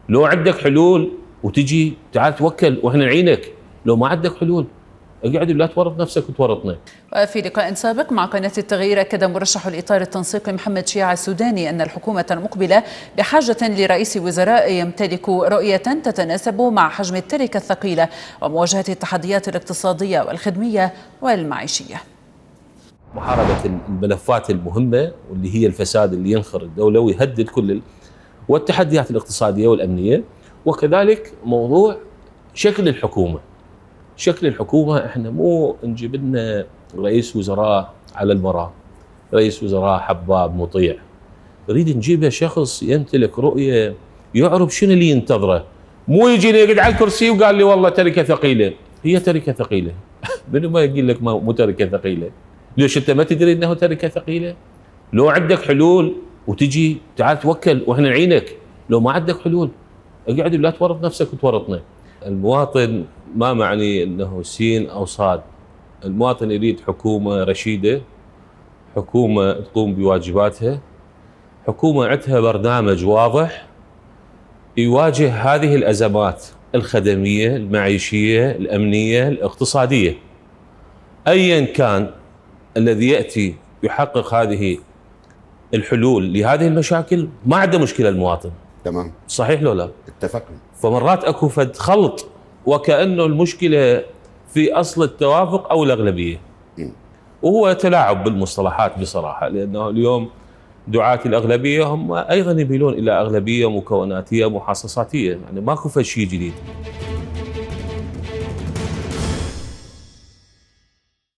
لو عندك حلول وتجي تعال توكل واحنا نعينك، لو ما عندك حلول اقعد لا تورط نفسك وتورطنا. وفي لقاء سابق مع قناة التغيير أكد مرشح الإطار التنسيقي محمد شيع السوداني أن الحكومة المقبلة بحاجة لرئيس وزراء يمتلك رؤية تتناسب مع حجم التركة الثقيلة ومواجهة التحديات الاقتصادية والخدمية والمعيشية. محاربة الملفات المهمة واللي هي الفساد اللي ينخر الدولة ويهدد والتحديات الاقتصادية والأمنية، وكذلك موضوع شكل الحكومة. شكل الحكومة احنا مو نجيب لنا رئيس وزراء على المرأة، رئيس وزراء حباب مطيع، نريد نجيبه شخص يمتلك رؤية، يعرف شنو اللي ينتظره، مو يجيني يقعد على الكرسي وقال لي والله تركة ثقيلة. هي تركة ثقيلة منو ما يقول لك مو تركة ثقيلة؟ ليش انت ما تدري انه تركة ثقيلة؟ لو عندك حلول وتجي تعال توكل واحنا نعينك، لو ما عندك حلول اقعد لا تورط نفسك وتورطنا. المواطن ما معني انه سين او صاد، المواطن يريد حكومه رشيده، حكومه تقوم بواجباتها، حكومه عندها برنامج واضح يواجه هذه الازمات الخدميه، المعيشيه، الامنيه، الاقتصاديه. ايا كان الذي ياتي يحقق هذه الحلول لهذه المشاكل ما عنده مشكله المواطن. تمام، صحيح لو لا؟ اتفقنا. فمرات اكو فد خلط وكأنه المشكلة في أصل التوافق أو الأغلبية، وهو تلاعب بالمصطلحات بصراحة، لأنه اليوم دعاة الأغلبية هم أيضا يميلون إلى أغلبية مكوناتية محاصصاتية، يعني ماكو فد شيء جديد.